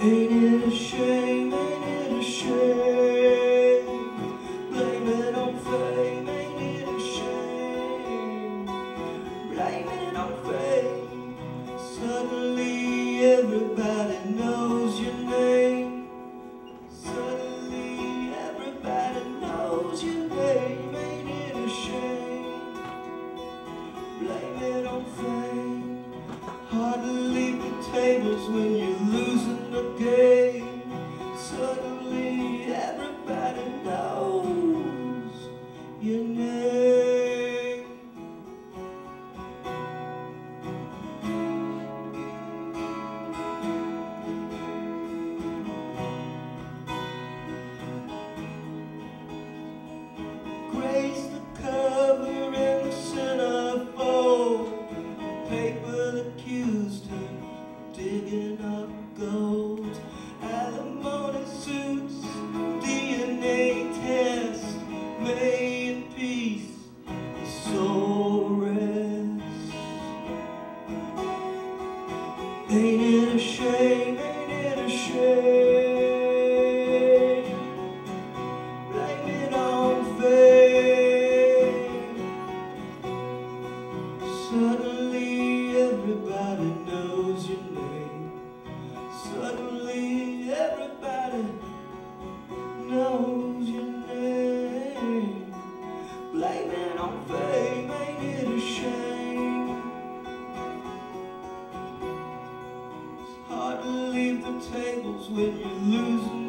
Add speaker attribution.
Speaker 1: Ain't it a shame, ain't it a shame? Blame it on fame, ain't it a shame? Blame it on fame. Suddenly everybody knows your name. Suddenly everybody knows your name. Ain't it a shame? Blame it on fame. Hard to leave the tables when you're losing the game. Suddenly everybody knows your name. Grace the cover in the centerfold. Paper accused her digging up gold. Alimony suits, DNA test, made in peace, the soul rests. Ain't it a shame, ain't it a shame? Blame it on fame. Suddenly everybody knows your name. Suddenly everybody knows your name. Blame it on fame, ain't it a shame? It's hard to leave the tables when you're losing